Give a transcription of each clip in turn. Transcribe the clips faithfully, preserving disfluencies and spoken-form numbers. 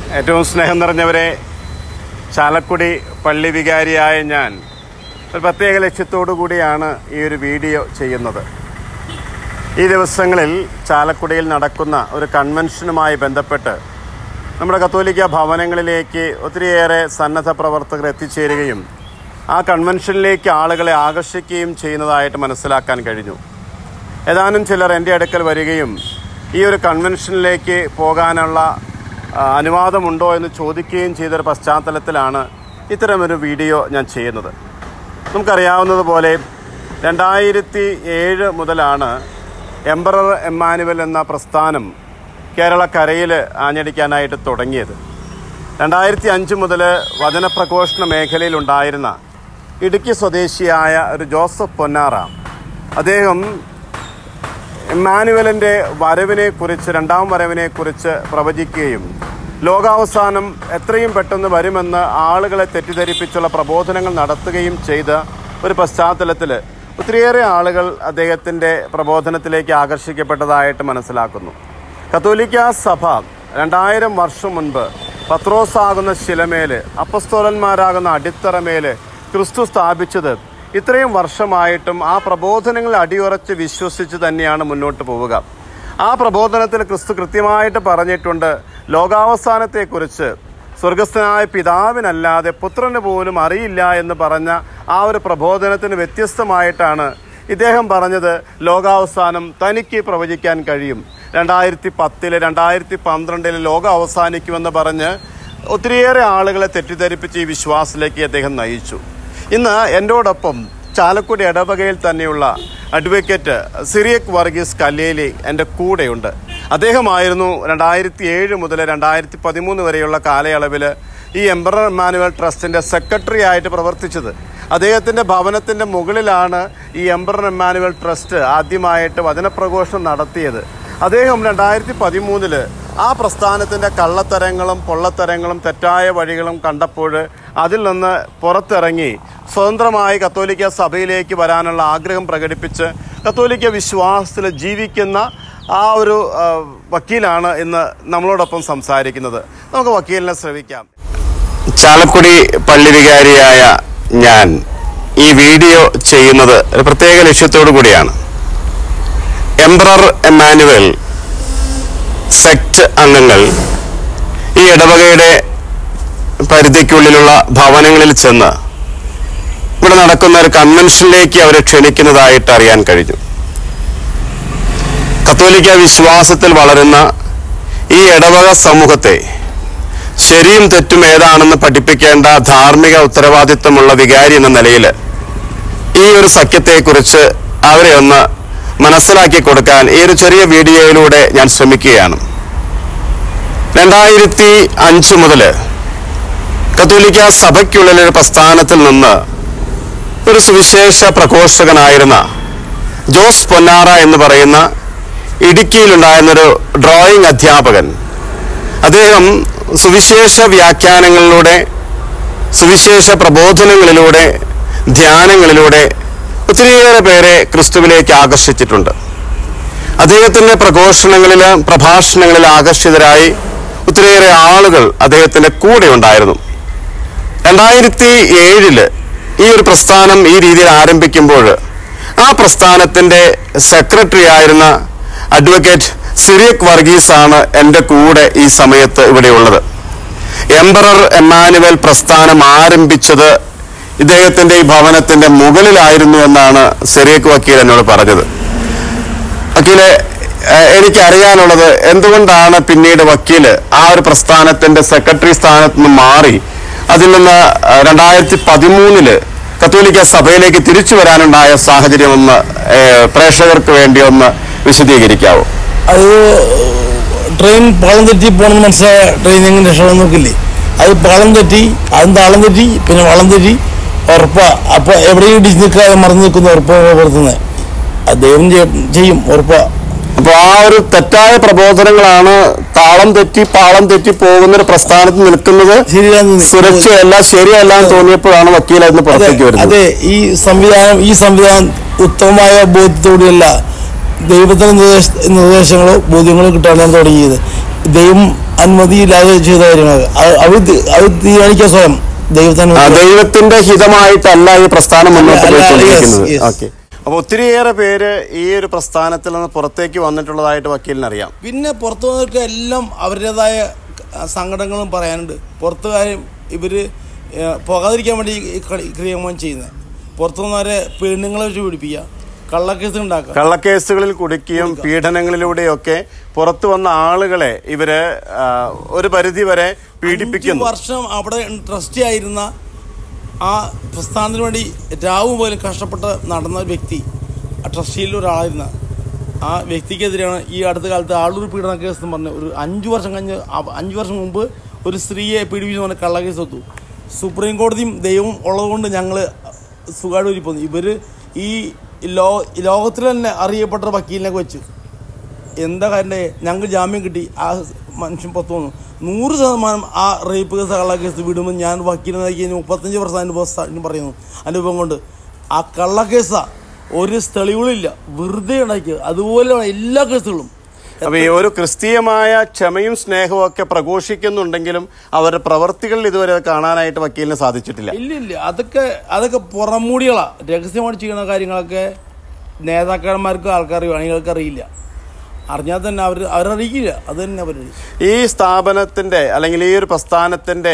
ഏറ്റവും സ്നേഹം നിറഞ്ഞവരെ, ചാലക്കുടി പള്ളി വികാരിയായ ഞാൻ ഒരു പ്രത്യേക ലക്ഷ്യത്തോടു കൂടിയാണ് ഈ ഒരു വീഡിയോ ചെയ്യുന്നത്. ഈ ദിവസങ്ങളിൽ ചാലക്കുടിയിൽ നടക്കുന്ന ഒരു കൺവെൻഷനുമായി ബന്ധപ്പെട്ട് നമ്മുടെ കത്തോലിക്ക ഭവനങ്ങളിലേക്ക് ഒത്തിരിയേറെ സന്നദ്ധ പ്രവർത്തകർ എത്തിച്ചേരുകയും ആ കൺവെൻഷനിലേക്ക് ആളുകളെ ആകർഷിക്കുകയും ചെയ്യുന്നതായിട്ട് മനസ്സിലാക്കാൻ കഴിഞ്ഞു. ഏതാനും ചിലർ എൻ്റെ അടുക്കൽ വരികയും ഈ ഒരു കൺവെൻഷനിലേക്ക് പോകാനുള്ള അനുവാദമുണ്ടോ എന്ന് ചോദിക്കുകയും ചെയ്തൊരു പശ്ചാത്തലത്തിലാണ് ഇത്തരമൊരു വീഡിയോ ഞാൻ ചെയ്യുന്നത്. നമുക്കറിയാവുന്നതുപോലെ രണ്ടായിരത്തി ഏഴ് മുതലാണ് എംപറർ എമ്മാനുവൽ എന്ന പ്രസ്ഥാനം കേരളക്കരയിൽ ആഞ്ഞടിക്കാനായിട്ട് തുടങ്ങിയത്. രണ്ടായിരത്തി അഞ്ച് മുതൽ വചനപ്രഘോഷണ മേഖലയിലുണ്ടായിരുന്ന ഇടുക്കി സ്വദേശിയായ ഒരു ജോസഫ് പൊന്നാറ, അദ്ദേഹം എമ്മാനുവലിൻ്റെ വരവിനെക്കുറിച്ച്, രണ്ടാം വരവിനെക്കുറിച്ച് പ്രവചിക്കുകയും ലോകാവസാനം എത്രയും പെട്ടെന്ന് വരുമെന്ന് ആളുകളെ തെറ്റിദ്ധരിപ്പിച്ചുള്ള പ്രബോധനങ്ങൾ നടത്തുകയും ചെയ്ത ഒരു പശ്ചാത്തലത്തിൽ ഒത്തിരിയേറെ ആളുകൾ അദ്ദേഹത്തിൻ്റെ പ്രബോധനത്തിലേക്ക് ആകർഷിക്കപ്പെട്ടതായിട്ട് മനസ്സിലാക്കുന്നു. കത്തോലിക്ക സഭ രണ്ടായിരം വർഷം മുൻപ് പത്രോസാകുന്ന ശിലമേല്, അപ്പസ്തോലന്മാരാകുന്ന അടിത്തറമേല് ക്രിസ്തു സ്ഥാപിച്ചത് ഇത്രയും വർഷമായിട്ടും ആ പ്രബോധനങ്ങൾ അടിയുറച്ച് വിശ്വസിച്ച് തന്നെയാണ് മുന്നോട്ട് പോവുക. ആ പ്രബോധനത്തിൽ ക്രിസ്തു കൃത്യമായിട്ട് പറഞ്ഞിട്ടുണ്ട്, ലോകാവസാനത്തെക്കുറിച്ച് സ്വർഗസ്ഥനായ പിതാവിനല്ലാതെ പുത്രന് പോലും അറിയില്ല എന്ന് പറഞ്ഞ ആ ഒരു പ്രബോധനത്തിന് വ്യത്യസ്തമായിട്ടാണ് ഇദ്ദേഹം പറഞ്ഞത് ലോകാവസാനം തനിക്ക് പ്രവചിക്കാൻ കഴിയും. രണ്ടായിരത്തി പത്തില് രണ്ടായിരത്തി പന്ത്രണ്ടില് ലോകം അവസാനിക്കുമെന്ന് പറഞ്ഞ് ഒത്തിരിയേറെ ആളുകളെ തെറ്റിദ്ധരിപ്പിച്ച് ഈ വിശ്വാസത്തിലേക്ക് അദ്ദേഹം നയിച്ചു. ഇന്ന് എന്നോടൊപ്പം ചാലക്കുടി ഇടവകയിൽ തന്നെയുള്ള അഡ്വക്കേറ്റ് സിറിയക് വർഗീസ് കല്ലേലി എൻ്റെ കൂടെയുണ്ട്. അദ്ദേഹമായിരുന്നു രണ്ടായിരത്തി ഏഴ് മുതൽ രണ്ടായിരത്തി പതിമൂന്ന് വരെയുള്ള കാലയളവിൽ ഈ എംപറർ എമ്മാനുവൽ ട്രസ്റ്റിൻ്റെ സെക്രട്ടറി ആയിട്ട് പ്രവർത്തിച്ചത്. അദ്ദേഹത്തിൻ്റെ ഭവനത്തിൻ്റെ മുകളിലാണ് ഈ എംപറർ എമ്മാനുവൽ ട്രസ്റ്റ് ആദ്യമായിട്ട് വചനപ്രഘോഷണം നടത്തിയത്. അദ്ദേഹം രണ്ടായിരത്തി പതിമൂന്നില് ആ പ്രസ്ഥാനത്തിൻ്റെ കള്ളത്തരങ്ങളും പൊള്ളത്തരങ്ങളും തെറ്റായ വഴികളും കണ്ടപ്പോൾ അതിൽ നിന്ന് പുറത്തിറങ്ങി സ്വതന്ത്രമായി കത്തോലിക്ക സഭയിലേക്ക് വരാനുള്ള ആഗ്രഹം പ്രകടിപ്പിച്ച് കത്തോലിക്ക വിശ്വാസത്തിൽ ജീവിക്കുന്ന ആ ഒരു വക്കീലാണ് ഇന്ന് നമ്മളോടൊപ്പം സംസാരിക്കുന്നത്. നമുക്ക് വക്കീലിനെ ശ്രവിക്കാം. ചാലക്കുടി പള്ളി വികാരിയായ ഞാൻ ഈ വീഡിയോ ചെയ്യുന്നത് ഒരു പ്രത്യേക ലക്ഷ്യത്തോടു കൂടിയാണ്. എംപറർ എമ്മാനുവൽ സെക്ട് അംഗങ്ങൾ ഈ ഇടവകയുടെ പരിധിക്കുള്ളിലുള്ള ഭവനങ്ങളിൽ ചെന്ന് ഇവിടെ നടക്കുന്ന ഒരു കൺവെൻഷനിലേക്ക് അവരെ ക്ഷണിക്കുന്നതായിട്ട് അറിയാൻ കഴിഞ്ഞു. കത്തോലിക്ക വിശ്വാസത്തിൽ വളരുന്ന ഈ ഇടവക സമൂഹത്തെ ശരിയും തെറ്റും ഏതാണെന്ന് പഠിപ്പിക്കേണ്ട ധാർമ്മിക ഉത്തരവാദിത്വമുള്ള വികാരി എന്ന നിലയിൽ ഈ ഒരു സഖ്യത്തെക്കുറിച്ച് അവരെ ഒന്ന് മനസ്സിലാക്കി കൊടുക്കാൻ ഈ ഒരു ചെറിയ വീഡിയോയിലൂടെ ഞാൻ ശ്രമിക്കുകയാണ്. രണ്ടായിരത്തി അഞ്ച് മുതൽ കത്തോലിക്ക സഭയ്ക്കുള്ളിലൊരു പ്രസ്ഥാനത്തിൽ നിന്ന് ഒരു സുവിശേഷ പ്രഘോഷകനായിരുന്ന ജോസ് പൊന്നാറ എന്ന് പറയുന്ന ഇടുക്കിയിലുണ്ടായിരുന്നൊരു ഡ്രോയിങ് അധ്യാപകൻ, അദ്ദേഹം സുവിശേഷ വ്യാഖ്യാനങ്ങളിലൂടെ, സുവിശേഷ പ്രബോധനങ്ങളിലൂടെ, ധ്യാനങ്ങളിലൂടെ ഒത്തിരിയേറെ പേരെ ക്രിസ്തുവിലേക്ക് ആകർഷിച്ചിട്ടുണ്ട്. അദ്ദേഹത്തിൻ്റെ പ്രഘോഷണങ്ങളിൽ, പ്രഭാഷണങ്ങളിൽ ആകർഷിതരായി ഒത്തിരിയേറെ ആളുകൾ അദ്ദേഹത്തിൻ്റെ കൂടെ ഉണ്ടായിരുന്നു. രണ്ടായിരത്തി ഏഴില് ഈ ഒരു പ്രസ്ഥാനം ഈ രീതിയിൽ ആരംഭിക്കുമ്പോൾ ആ പ്രസ്ഥാനത്തിൻ്റെ സെക്രട്ടറി ആയിരുന്ന അഡ്വക്കേറ്റ് സിറിയക് വർഗീസ് ആണ് എൻ്റെ കൂടെ ഈ സമയത്ത് ഇവിടെയുള്ളത്. എംപറർ എമ്മാനുവൽ പ്രസ്ഥാനം ആരംഭിച്ചത് ഇദ്ദേഹത്തിൻ്റെ ഈ ഭവനത്തിൻ്റെ മുകളിലായിരുന്നു എന്നാണ് സിറിയക് വക്കീൽ എന്നോട് പറഞ്ഞത്. വക്കീലെ, എനിക്കറിയാനുള്ളത് എന്തുകൊണ്ടാണ് പിന്നീട് വക്കീല് ആ ഒരു പ്രസ്ഥാനത്തിൻ്റെ സെക്രട്ടറി സ്ഥാനത്ത് നിന്ന് മാറി അതിൽ നിന്ന് രണ്ടായിരത്തി പതിമൂന്നില് കത്തോലിക്ക സഭയിലേക്ക് തിരിച്ചു വരാനുണ്ടായ സാഹചര്യം ഒന്ന് പ്രേക്ഷകർക്ക് വേണ്ടി ഒന്ന് വിശദീകരിക്കാവോ? അത് ട്രെയിൻ പാളം തെറ്റി പോകണമെന്ന് മനസ്സിലായ ട്രെയിൻ എങ്ങനെ രക്ഷപ്പെടാൻ നോക്കില്ലേ, അത് പാളം തെറ്റി, അതും താളം തെറ്റി, പിന്നെ വളം തെറ്റി, ഉറപ്പാ. അപ്പൊ എവിടെയും ഇടിച്ച് നിൽക്കാതെ മറന്നു നിൽക്കുന്ന ഉറപ്പാണ് പുറത്തുനിന്ന് അദ്ദേഹം ചെയ്യും, ഉറപ്പാ. അപ്പൊ ആ ഒരു തെറ്റായ പ്രബോധനങ്ങളാണ് താളം തെറ്റി പാളം തെറ്റി പോകുന്ന ഒരു പ്രസ്ഥാനത്ത് നിൽക്കുന്നത് സുരക്ഷയല്ല, ശരിയല്ല എന്ന് തോന്നിയപ്പോഴാണ് വക്കീൽ അതിന് പുറത്തേക്ക് വരുന്നത്. അതെ, ഈ സംവിധാനം ഈ സംവിധാനം ഉത്തമമായ ബോധ്യത്തോടെയല്ല ദൈവത്തിൻ്റെ നിർദ്ദേശ നിർദ്ദേശങ്ങളോ ബോധ്യങ്ങളോ കിട്ടാനാണ് തുടങ്ങിയത്. ദൈവം അനുമതിയില്ലാതെ ചെയ്ത കാര്യങ്ങൾ അവർ അവർ തീരുമാനിക്കുക സ്വയം. ദൈവത്തിന്റെ ഹിതമായിട്ടല്ല ഈ പ്രസ്ഥാനം മുന്നോട്ട് പോയിക്കൊണ്ടിരിക്കുന്നത്. ഓക്കെ. അപ്പോൾ ഒത്തിരിയേറെ പേര് ഈ ഒരു പ്രസ്ഥാനത്തിൽ നിന്ന് പുറത്തേക്ക് വന്നിട്ടുള്ളതായിട്ട് വക്കീലിന് അറിയാം. പിന്നെ പുറത്തു വന്നവർക്ക് എല്ലാം അവരുടേതായ സങ്കടങ്ങളും പറയാനുണ്ട്. പുറത്തുകാരും ഇവർ പോകാതിരിക്കാൻ വേണ്ടി ക്രിയമം ചെയ്യുന്നത്. പുറത്തു വന്നവരെ പെണ്ണുങ്ങളെ വെച്ച് പിടിപ്പിക്കുക, കള്ളക്കേസ് ഉണ്ടാക്കുക, കള്ളക്കേസുകളിൽ കുടുക്കിയും പീഡനങ്ങളിലൂടെയൊക്കെ പുറത്തു വന്ന ആളുകളെ ഇവര് ഒരു പരിധി വരെ പീഡിപ്പിക്കുന്നു. വർഷം അവിടെ ട്രസ്റ്റി ആയിരുന്ന ആ പ്രസ്ഥാനത്തിന് വേണ്ടി രാവും പോലും കഷ്ടപ്പെട്ട് നടന്ന വ്യക്തി, ആ ട്രസ്റ്റിയിൽ ഒരാളായിരുന്ന ആ വ്യക്തിക്കെതിരെയാണ് ഈ അടുത്ത കാലത്ത് ആളൂർ പീഡന കേസ് എന്ന് പറഞ്ഞ ഒരു അഞ്ചു വർഷം കഴിഞ്ഞ് അഞ്ചു വർഷം മുമ്പ് ഒരു സ്ത്രീയെ പീഡിപ്പിച്ചു പറഞ്ഞ കള്ളക്കേസ് ഒത്തു. സുപ്രീം കോടതിയും ദൈവവും ഉള്ളതുകൊണ്ട് ഞങ്ങൾ സുഖമായിട്ട് പോന്നു. ഇവർ ഈ ലോ ലോകത്തിൽ തന്നെ അറിയപ്പെട്ട വക്കീലിനെ വെച്ച് എന്താ കാര്യം, ഞങ്ങൾക്ക് ജാമ്യം കിട്ടി, ആ മനുഷ്യൻ പുറത്തു വന്നു. നൂറ് ശതമാനം ആ റേപ്പ് കേസ് കള്ള കേസ് വിടുമെന്ന് ഞാൻ വക്കീലിനെ നൽകി മുപ്പത്തഞ്ച് വർഷം അനുഭവം പറയുന്നു. അനുഭവം കൊണ്ട് ആ കള്ളക്കേസാ, ഒരു തെളിവുകളില്ല, വെറുതെ ഉണ്ടാക്കിയത്. അതുപോലെയാണ് എല്ലാ കേസുകളും. അപ്പൊ ഈ ഒരു ക്രിസ്തീയമായ ക്ഷമയും സ്നേഹവും ഒക്കെ പ്രഘോഷിക്കുന്നുണ്ടെങ്കിലും അവരുടെ പ്രവർത്തികളിൽ ഇതുവരെ കാണാനായിട്ട് വക്കീലിന് സാധിച്ചിട്ടില്ല. ഇല്ല ഇല്ല അതൊക്കെ അതൊക്കെ പുറംമൂടികളാ. രഹസ്യമായിട്ട് ചെയ്യുന്ന കാര്യങ്ങളൊക്കെ നേതാക്കന്മാർക്കും ആൾക്കാർ അണികൾക്ക് അറിയില്ല. അറിഞ്ഞാൽ തന്നെ അവർ അവരറിയിക്കില്ല. അത് തന്നെ അവർ ഈ സ്ഥാപനത്തിന്റെ അല്ലെങ്കിൽ ഈ ഒരു പ്രസ്ഥാനത്തിന്റെ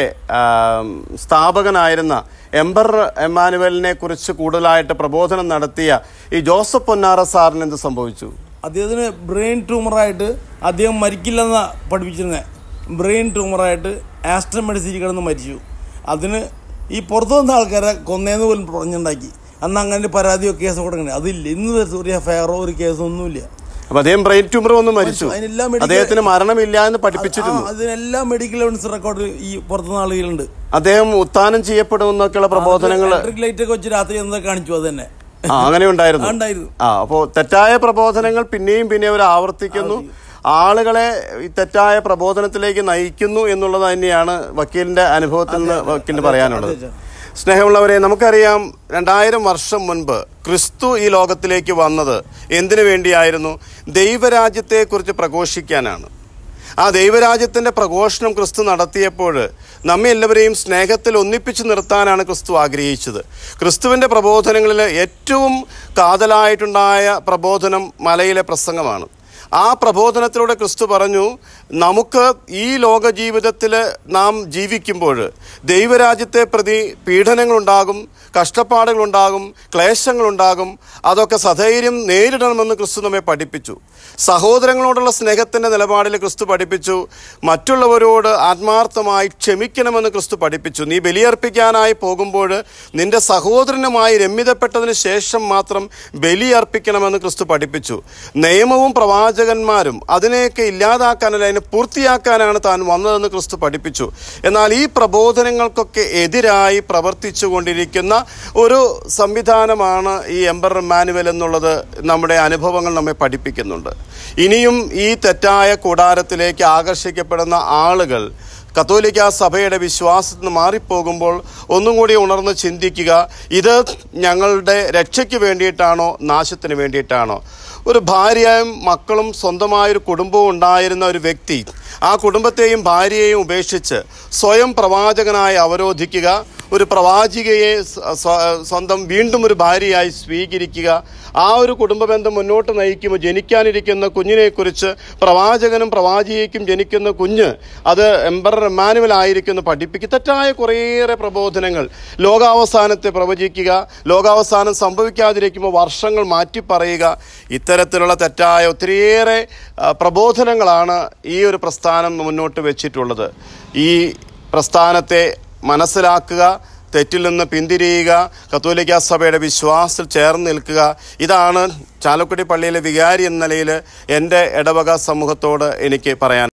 സ്ഥാപകനായിരുന്ന എംബർ എമ്മാനുവലിനെ കുറിച്ച് കൂടുതലായിട്ട് പ്രബോധനം നടത്തിയ ഈ ജോസഫ് പൊന്നാറ സാറിന് എന്ത് സംഭവിച്ചു? അദ്ദേഹത്തിന് ബ്രെയിൻ ട്യൂമറായിട്ട് അദ്ദേഹം മരിക്കില്ലെന്ന പഠിപ്പിച്ചിരുന്നത്. ബ്രെയിൻ ട്യൂമറായിട്ട് ആസ്ട്രം മെഡിസിൻ കിടന്ന് മരിച്ചു. അതിന് ഈ പുറത്തു വന്ന ആൾക്കാരെ കൊന്നേന്ന് പോലും പറഞ്ഞുണ്ടാക്കി. അന്ന് അങ്ങനെ പരാതിയോ കേസോ കൊടുക്കണേ അതില്ല. ഇന്ന് ഒരു എഫ്ഐആറോ ഒരു കേസോ ഒന്നുമില്ല. അപ്പൊ അദ്ദേഹം ബ്രെയിൻ ട്യൂമർ വന്ന് മരിച്ചു. അദ്ദേഹത്തിന് മരണമില്ല എന്ന് പഠിപ്പിച്ചിരുന്നു. അതിനെല്ലാം മെഡിക്കൽ എവിഡൻസ് റെക്കോർഡ് ഈ പുറത്തുനിന്ന് ആളുകളുണ്ട്. അദ്ദേഹം ഉത്ഥാനം ചെയ്യപ്പെടുമെന്നൊക്കെയുള്ള പ്രബോധനങ്ങൾ ലൈറ്റ് ഒക്കെ വെച്ച് രാത്രി എന്തൊക്കെ കാണിച്ചു. അത് തന്നെ അങ്ങനെ ഉണ്ടായിരുന്നു. ആ അപ്പോ തെറ്റായ പ്രബോധനങ്ങൾ പിന്നെയും പിന്നെ അവർ ആവർത്തിക്കുന്നു, ആളുകളെ ഈ തെറ്റായ പ്രബോധനത്തിലേക്ക് നയിക്കുന്നു എന്നുള്ളത് തന്നെയാണ് വക്കീലിന്റെ അനുഭവത്തിൽ നിന്ന് വക്കീലിന് പറയാനുള്ളത്. സ്നേഹമുള്ളവരെ, നമുക്കറിയാം രണ്ടായിരം വർഷം മുൻപ് ക്രിസ്തു ഈ ലോകത്തിലേക്ക് വന്നത് എന്തിനു വേണ്ടിയായിരുന്നു? ദൈവരാജ്യത്തെക്കുറിച്ച് പ്രഘോഷിക്കാനാണ്. ആ ദൈവരാജ്യത്തിൻ്റെ പ്രഘോഷണം ക്രിസ്തു നടത്തിയപ്പോൾ നമ്മെ എല്ലാവരെയും സ്നേഹത്തിൽ ഒന്നിപ്പിച്ച് നിർത്താനാണ് ക്രിസ്തു ആഗ്രഹിച്ചത്. ക്രിസ്തുവിൻ്റെ പ്രബോധനങ്ങളിൽ ഏറ്റവും കാതലായിട്ടുണ്ടായ പ്രബോധനം മലയിലെ പ്രസംഗമാണ്. ആ പ്രബോധനത്തിലൂടെ ക്രിസ്തു പറഞ്ഞു, നമുക്ക് ഈ ലോക ജീവിതത്തിൽ നാം ജീവിക്കുമ്പോൾ ദൈവരാജ്യത്തെ പ്രതി പീഡനങ്ങളുണ്ടാകും, കഷ്ടപ്പാടുകളുണ്ടാകും, ക്ലേശങ്ങളുണ്ടാകും. അതൊക്കെ സധൈര്യം നേരിടണമെന്ന് ക്രിസ്തു നമ്മെ പഠിപ്പിച്ചു. സഹോദരങ്ങളോടുള്ള സ്നേഹത്തിൻ്റെ നിലപാടിൽ ക്രിസ്തു പഠിപ്പിച്ചു. മറ്റുള്ളവരോട് ആത്മാർത്ഥമായി ക്ഷമിക്കണമെന്ന് ക്രിസ്തു പഠിപ്പിച്ചു. നീ ബലിയർപ്പിക്കാനായി പോകുമ്പോൾ നിന്റെ സഹോദരനുമായി രമ്യതപ്പെട്ടതിന് ശേഷം മാത്രം ബലിയർപ്പിക്കണമെന്ന് ക്രിസ്തു പഠിപ്പിച്ചു. നിയമവും പ്രവാചകന്മാരും അതിനെയൊക്കെ ഇല്ലാതാക്കാനല്ല, അതിനെ പൂർത്തിയാക്കാനാണ് താൻ വന്നതെന്ന് ക്രിസ്തു പഠിപ്പിച്ചു. എന്നാൽ ഈ പ്രബോധനങ്ങൾക്കൊക്കെ എതിരായി പ്രവർത്തിച്ചു കൊണ്ടിരിക്കുന്ന ഒരു സംവിധാനമാണ് ഈ എംബർ എമ്മാനുവൽ എന്നുള്ളത് നമ്മുടെ അനുഭവങ്ങൾ നമ്മെ പഠിപ്പിക്കുന്നുണ്ട്. ഇനിയും ഈ തെറ്റായ കൂടാരത്തിലേക്ക് ആകർഷിക്കപ്പെടുന്ന ആളുകൾ കത്തോലിക്ക സഭയുടെ വിശ്വാസത്തിൽ നിന്ന് മാറിപ്പോകുമ്പോൾ ഒന്നും കൂടി ഉണർന്ന് ചിന്തിക്കുക, ഇത് ഞങ്ങളുടെ രക്ഷയ്ക്ക് വേണ്ടിയിട്ടാണോ നാശത്തിന് വേണ്ടിയിട്ടാണോ? ഒരു ഭാര്യയും മക്കളും സ്വന്തമായൊരു കുടുംബവും ഉണ്ടായിരുന്ന ഒരു വ്യക്തി ആ കുടുംബത്തെയും ഭാര്യയെയും ഉപേക്ഷിച്ച് സ്വയം പ്രവാചകനായി അവരോധിക്കുക, ഒരു പ്രവാചികയെ സ്വന്തം വീണ്ടും ഒരു ഭാര്യയായി സ്വീകരിക്കുക, ആ ഒരു കുടുംബ ബന്ധം മുന്നോട്ട് നയിക്കുമ്പോൾ ജനിക്കാനിരിക്കുന്ന കുഞ്ഞിനെക്കുറിച്ച് പ്രവാചകനും പ്രവാചികയ്ക്കും ജനിക്കുന്ന കുഞ്ഞ് അത് എംബർ എമ്മാനുവൽ ആയിരിക്കുമെന്ന് പഠിപ്പിക്കുക. തെറ്റായ കുറേയേറെ പ്രബോധനങ്ങൾ, ലോകാവസാനത്തെ പ്രവചിക്കുക, ലോകാവസാനം സംഭവിക്കാതിരിക്കുമ്പോൾ വർഷങ്ങൾ മാറ്റിപ്പറയുക, ഇത്തരത്തിലുള്ള തെറ്റായ ഒത്തിരിയേറെ പ്രബോധനങ്ങളാണ് ഈ ഒരു പ്രസ്ഥാനം മുന്നോട്ട് വെച്ചിട്ടുള്ളത്. ഈ പ്രസ്ഥാനത്തെ മനസ്സിലാക്കുക, തെറ്റിൽ നിന്ന് പിന്തിരിയുക, കത്തോലിക്ക സഭയുടെ വിശ്വാസത്തിൽ ചേർന്ന് നിൽക്കുക. ഇതാണ് ചാലക്കുടി പള്ളിയിലെ വികാരി എന്ന നിലയിൽ എൻ്റെ ഇടവക സമൂഹത്തോട് എനിക്ക് പറയാൻ